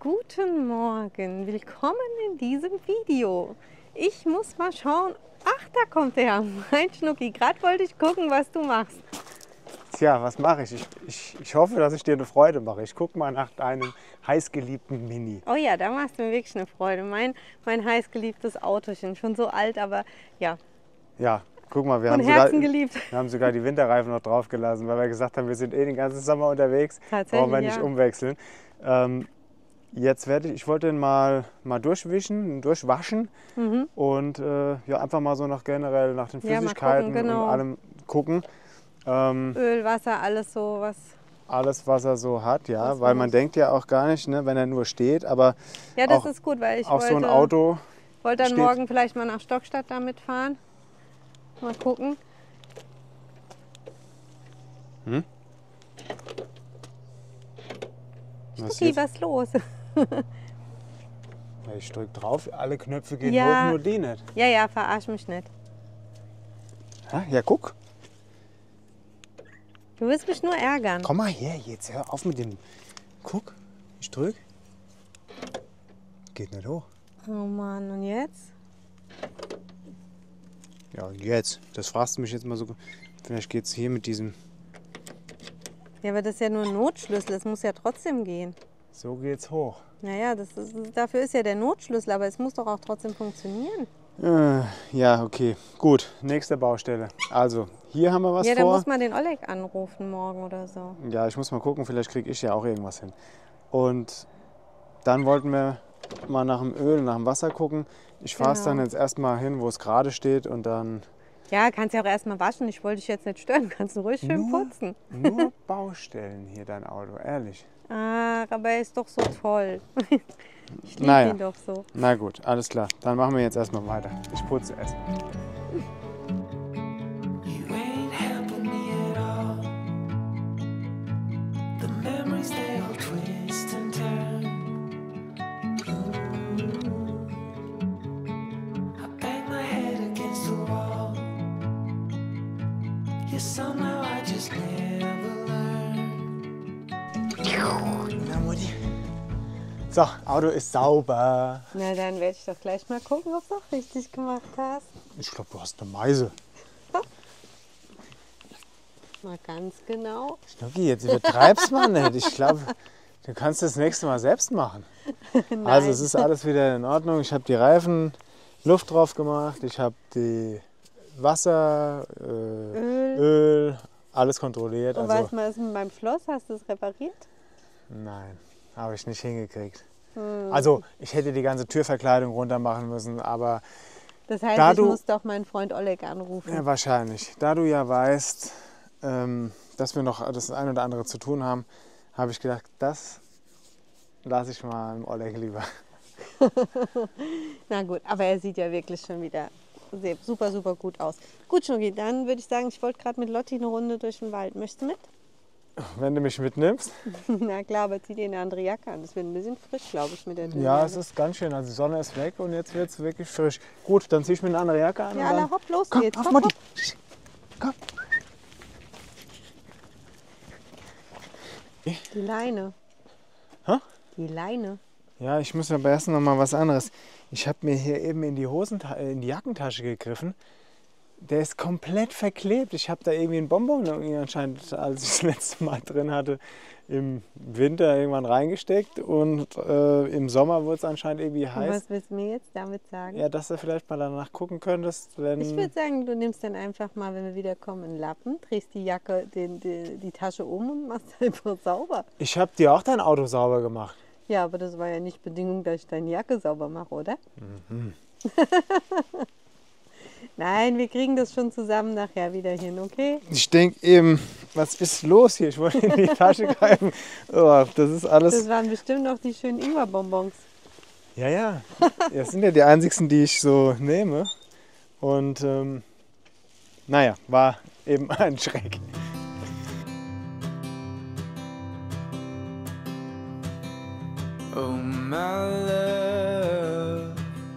Guten Morgen, willkommen in diesem Video. Ich muss mal schauen, ach, da kommt der, mein Schnucki. Gerade wollte ich gucken, was du machst. Tja, was mache ich? Ich hoffe, dass ich dir eine Freude mache. Ich gucke mal nach deinem heißgeliebten Mini. Oh ja, da machst du mir wirklich eine Freude. Mein heißgeliebtes Autochen, schon so alt, aber ja, Ja, guck mal, wir von haben, Herzen geliebt. wir haben sogar die Winterreifen noch drauf gelassen, weil wir gesagt haben, wir sind eh den ganzen Sommer unterwegs. Tatsächlich, Brauchen wir nicht ja. umwechseln. Jetzt ich wollte den mal durchwaschen und ja, einfach mal so generell nach den Ja, mal Flüssigkeiten gucken, genau. und allem gucken. Öl, Wasser, alles so was. Alles, was er so hat, ja, Was weil man man muss. denkt ja auch gar nicht, ne, wenn er nur steht, aber Ja, das auch, ist gut, weil ich auch so ein wollte Auto dann steht. morgen vielleicht mal nach Stockstadt damit fahren. Mal gucken. Schnucki, was ist los? Ja, ich drücke drauf, alle Knöpfe gehen Ja. hoch, nur die nicht. Ja, ja, verarsch mich nicht. Ja, guck, Du willst mich nur ärgern. komm mal her, jetzt hör auf mit dem. Guck, ich drück. Geht nicht hoch. Oh Mann, und jetzt? Ja, und jetzt? Das fragst du mich jetzt mal so. Vielleicht geht es hier mit diesem. Ja, aber das ist ja nur ein Notschlüssel, es muss ja trotzdem gehen. So geht's hoch. Naja, dafür ist ja der Notschlüssel, aber es muss doch auch trotzdem funktionieren. Ja, okay. Gut, nächste Baustelle. Also, hier haben wir was Ja, da vor. muss man den Oleg anrufen morgen oder so. Ja, ich muss mal gucken, vielleicht kriege ich ja auch irgendwas hin. Und dann wollten wir mal nach dem Öl, nach dem Wasser gucken. Ich fahre es dann Genau. jetzt erstmal hin, wo es gerade steht und dann Ja, kannst ja auch erstmal waschen. Ich wollte dich jetzt nicht stören. Kannst du ruhig schön putzen. nur Baustellen hier, dein Auto, ehrlich. Ach, aber er ist doch so toll. Ich liebe Naja. ihn doch so. Na gut, alles klar. Dann machen wir jetzt erstmal weiter. Ich putze erst. You ain't helping me at all. The memories they all twist and turn. I bang my head against the wall. Yeah, somehow I just never learn. Na, Mutti. So, Auto ist sauber. Na, dann werde ich doch gleich mal gucken, ob du auch richtig gemacht hast. Ich glaube, du hast eine Meise. Mal ganz genau. Schnucki, jetzt übertreib's mal nicht. Ich glaube, du kannst das nächste Mal selbst machen. Nein. Also es ist alles wieder in Ordnung. Ich habe die Reifen Luft drauf gemacht. Ich habe die Wasser, Öl, alles kontrolliert. Und Also was mal ist mit meinem Schloss? Hast du es repariert? nein, habe ich nicht hingekriegt. Also ich hätte die ganze Türverkleidung runter machen müssen, aber Das heißt, Da ich du- muss doch meinen Freund Oleg anrufen. ja, wahrscheinlich. Da du ja weißt, dass wir noch das ein oder andere zu tun haben, habe ich gedacht, das lasse ich mal im Oleg lieber. Na gut, aber er sieht ja wirklich schon wieder super, super gut aus. Gut, Schnucki, dann würde ich sagen, ich wollte gerade mit Lotti eine Runde durch den Wald. Möchtest du mit? Wenn du mich mitnimmst. Na klar, aber zieh dir eine andere Jacke an. Das wird ein bisschen frisch, glaube ich, mit der dünnen Ja, Jacke. es ist ganz schön. Also die Sonne ist weg und jetzt wird es wirklich frisch. Gut, dann zieh ich mir eine andere Jacke an. Ja, und la, dann... hopp, los Komm, geht's. auf, Hopp, Mutti. hopp. Komm. Die Leine. Hä? Die Leine. Ja, ich muss aber erst noch mal was anderes. Ich habe mir hier eben in die Jackentasche gegriffen. Der ist komplett verklebt. Ich habe da irgendwie einen Bonbon anscheinend, als ich das letzte Mal drin hatte, im Winter irgendwann reingesteckt. Und im Sommer wurde es anscheinend irgendwie Und heiß. was willst du mir jetzt damit sagen? Ja, dass du vielleicht mal danach gucken könntest, wenn... Ich würde sagen, du nimmst dann einfach mal, wenn wir wiederkommen, einen Lappen, drehst die Jacke, die Tasche um und machst einfach sauber. Ich habe dir auch dein Auto sauber gemacht. Ja, aber das war ja nicht Bedingung, dass ich deine Jacke sauber mache, oder? Nein, wir kriegen das schon zusammen nachher wieder hin, okay? Ich denke eben, was ist los hier? Ich wollte in die Tasche greifen. Oh, das ist alles... Das waren bestimmt noch die schönen Ingwerbonbons. Ja, ja. Das sind ja die einzigsten, die ich so nehme. Und naja, war eben ein Schreck. Oh, my love,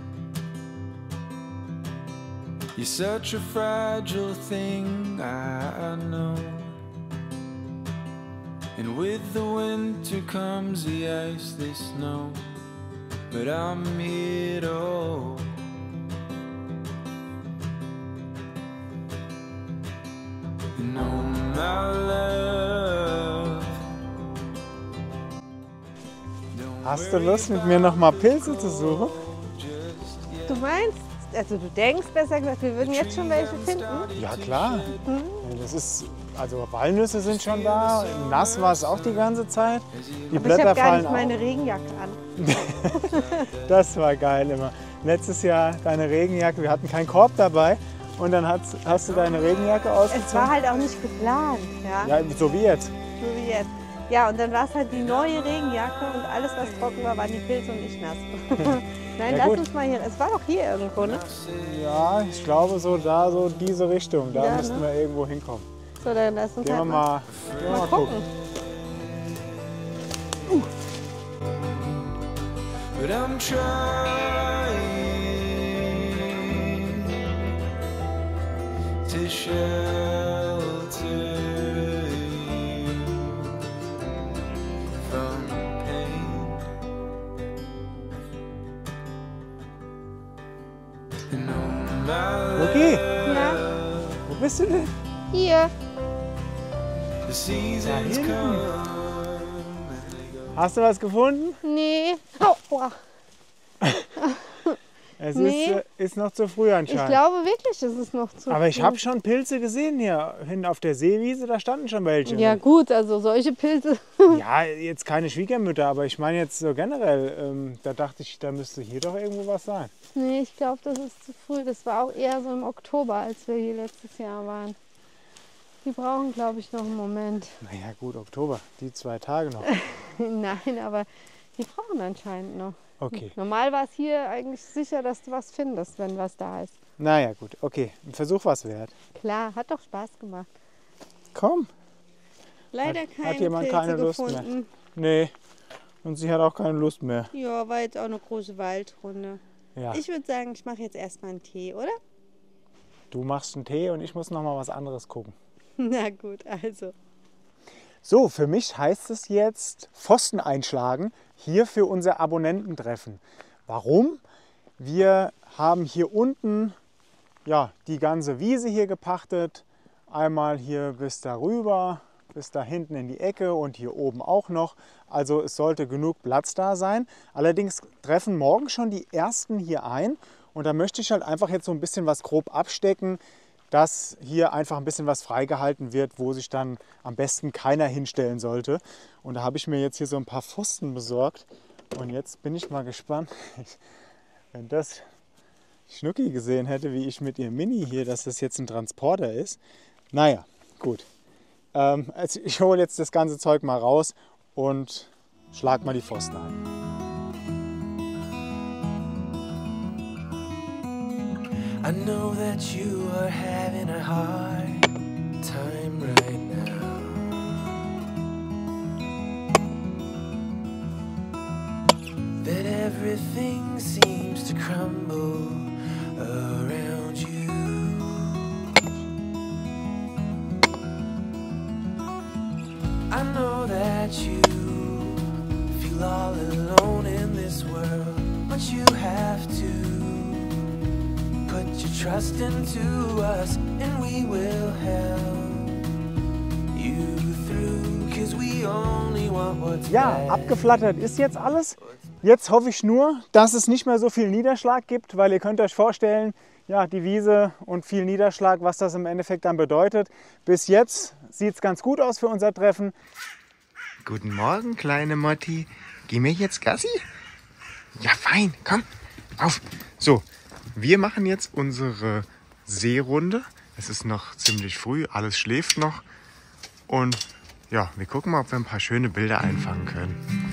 you're such a fragile thing, I know. And with the winter comes the ice, the snow. But I'm here to hold. And oh, my love. Hast du Lust, mit mir noch mal Pilze zu suchen? Du meinst, also du denkst besser gesagt, wir würden jetzt schon welche finden? Ja, klar. Das ist, also Walnüsse sind schon da. Nass war es auch die ganze Zeit. Die Aber ich Blätter habe gar fallen nicht auch. meine Regenjacke an. Das war geil immer. Letztes Jahr deine Regenjacke, wir hatten keinen Korb dabei. Und dann hast du deine Regenjacke ausgezogen. Es war halt auch nicht geplant. Ja? Ja, so wie jetzt. So wie jetzt. Ja, und dann war es halt die neue Regenjacke und alles, was trocken war, waren die Pilze und ich nass. Nein, Ja, lass gut. uns mal hier. Es war doch hier irgendwo, ne? Ja, ich glaube so da, so diese Richtung. Da Ja, müssten ne? wir irgendwo hinkommen. So, dann lass uns Gehen wir halt mal gucken. But I'm trying to shelter you from pain. And oh, my Okay, Ja, wo bist du denn? hier. the seasons hinten. come. Hast du was gefunden? Nee. Aua. Es Nee. ist noch zu früh Ich anscheinend. glaube wirklich, es ist noch zu Aber ich früh. habe schon Pilze gesehen hier hinten auf der Seewiese, da standen schon welche. Ja gut, also solche Pilze. Ja, jetzt keine Schwiegermütter, aber ich meine jetzt so generell, da dachte ich, da müsste hier doch irgendwo was sein. Nee, ich glaube, das ist zu früh. Das war auch eher so im Oktober, als wir hier letztes Jahr waren. Die brauchen, glaube ich, noch einen Moment. Naja gut, Oktober, die 2 Tage noch. Nein, aber die brauchen anscheinend noch. Okay, Normal war es hier eigentlich sicher, dass du was findest, wenn was da ist. naja gut, okay, ein Versuch was wert. Klar, hat doch Spaß gemacht. Komm. Leider Hat keine jemand Pilze keine Lust mehr? gefunden. Nee, und sie hat auch keine Lust mehr. Ja, war jetzt auch eine große Waldrunde. Ja, Ich würde sagen, ich mache jetzt erstmal einen Tee, oder? du machst einen Tee und ich muss noch mal was anderes gucken. Na gut, also. So, für mich heißt es jetzt Pfosten einschlagen, hier für unser Abonnententreffen. Warum? Wir haben hier unten ja, die ganze Wiese hier gepachtet. Einmal hier bis darüber, bis da hinten in die Ecke und hier oben auch noch. Also es sollte genug Platz da sein. Allerdings treffen morgen schon die ersten hier ein. Und da möchte ich halt einfach jetzt so ein bisschen was grob abstecken, dass hier einfach ein bisschen was freigehalten wird, wo sich dann am besten keiner hinstellen sollte. Und da habe ich mir jetzt hier so ein paar Pfosten besorgt. Und jetzt bin ich mal gespannt, wenn das Schnucki gesehen hätte, wie ich mit ihrem Mini hier, dass das jetzt ein Transporter ist. Naja, gut. Also ich hole jetzt das ganze Zeug mal raus und schlag mal die Pfosten ein. I know that you are having a hard time right now. That everything seems to crumble around you. I know that you feel all alone in this world, but you have to put your trust into us, and we will help you through, 'cause we only want what's Ja, best. abgeflattert ist jetzt alles. Jetzt hoffe ich nur, dass es nicht mehr so viel Niederschlag gibt, weil ihr könnt euch vorstellen, ja, die Wiese und viel Niederschlag, was das im Endeffekt dann bedeutet. Bis jetzt sieht es ganz gut aus für unser Treffen. Guten Morgen, kleine Motti. Gehen wir jetzt Gassi? Ja, fein, komm, auf. So, wir machen jetzt unsere Seerunde. Es ist noch ziemlich früh, alles schläft noch. Und ja, wir gucken mal, ob wir ein paar schöne Bilder einfangen können.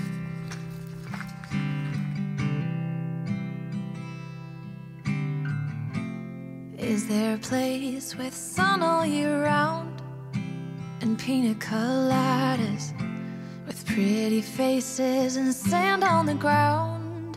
Is there a place with sun all year round and pina coladas with pretty faces and sand on the ground?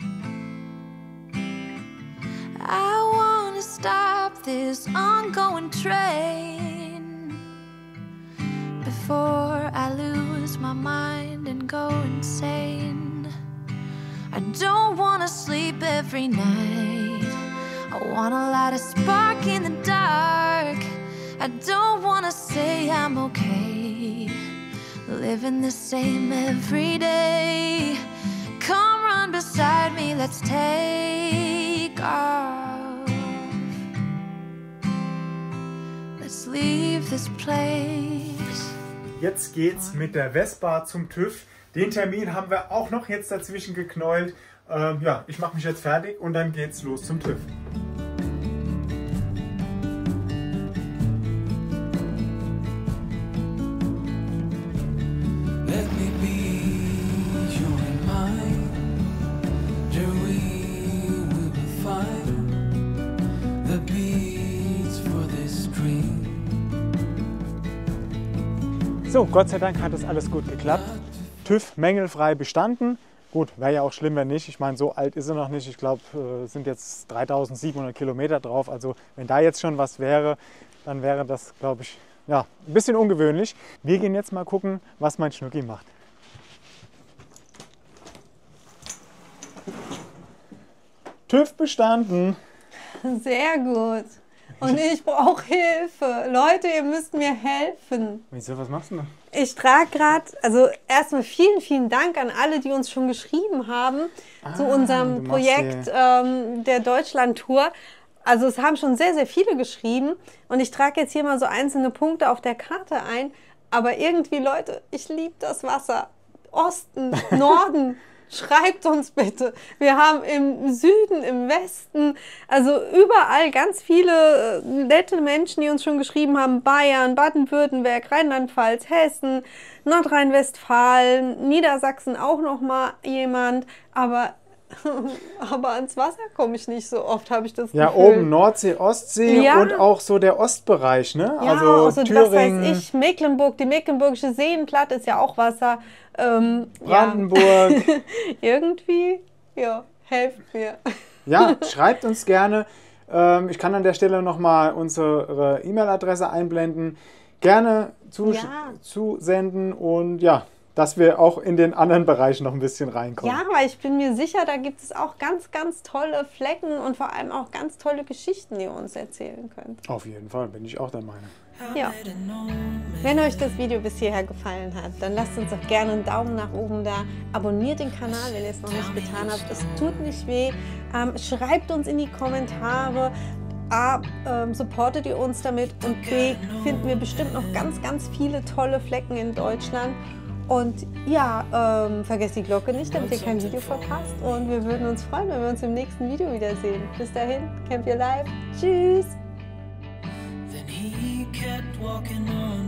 I wanna stop this ongoing train before I lose lose my mind and go insane. I don't wanna sleep every night. I wanna light a spark in the dark. I don't wanna say I'm okay, living the same every day. Come run beside me, let's take off. Let's leave this place. Jetzt geht's mit der Vespa zum TÜV. Den Termin haben wir auch noch jetzt dazwischen geknäult. Ja, ich mache mich jetzt fertig und dann geht's los zum TÜV. So, Gott sei Dank hat das alles gut geklappt. TÜV mängelfrei bestanden. Gut, wäre ja auch schlimm, wenn nicht. Ich meine, so alt ist er noch nicht. Ich glaube, es sind jetzt 3700 Kilometer drauf. Also wenn da jetzt schon was wäre, dann wäre das, glaube ich, ja, ein bisschen ungewöhnlich. Wir gehen jetzt mal gucken, was mein Schnucki macht. TÜV bestanden. Sehr gut. Und ich brauche Hilfe. Leute, ihr müsst mir helfen. Wieso, was machst du denn? Ich trage gerade, also erstmal vielen, vielen Dank an alle, die uns schon geschrieben haben zu unserem Projekt der Deutschland-Tour. Also es haben schon sehr, sehr viele geschrieben und ich trage jetzt hier mal so einzelne Punkte auf der Karte ein. Aber irgendwie, Leute, ich liebe das Wasser. Osten, Norden. Schreibt uns bitte. Wir haben im Süden, im Westen, also überall ganz viele nette Menschen, die uns schon geschrieben haben. Bayern, Baden-Württemberg, Rheinland-Pfalz, Hessen, Nordrhein-Westfalen, Niedersachsen auch noch mal jemand. Aber ans Wasser komme ich nicht so oft, habe ich das Gefühl. Ja, oben Nordsee, Ostsee ja. Und auch so der Ostbereich, ne? Ja, also Thüringen. Was weiß ich, Mecklenburg, die Mecklenburgische Seenplatte ist ja auch Wasser. Brandenburg. Ja. Irgendwie, ja, helft mir. Ja, schreibt uns gerne. Ich kann an der Stelle nochmal unsere E-Mail-Adresse einblenden. Gerne zusenden und ja, dass wir auch in den anderen Bereichen noch ein bisschen reinkommen. Ja, weil ich bin mir sicher, da gibt es auch ganz, ganz tolle Flecken und vor allem auch ganz tolle Geschichten, die ihr uns erzählen könnt. Auf jeden Fall, bin ich auch der Meinung. Ja. Wenn euch das Video bis hierher gefallen hat, dann lasst uns doch gerne einen Daumen nach oben da. Abonniert den Kanal, wenn ihr es noch nicht getan habt. Es tut nicht weh. Schreibt uns in die Kommentare. A, supportet ihr uns damit und B, finden wir bestimmt noch ganz, ganz viele tolle Flecken in Deutschland. Und ja, vergesst die Glocke nicht, damit ihr kein Video verpasst. Und wir würden uns freuen, wenn wir uns im nächsten Video wiedersehen. Bis dahin, Camp Your Life. Tschüss! Then he kept walking on.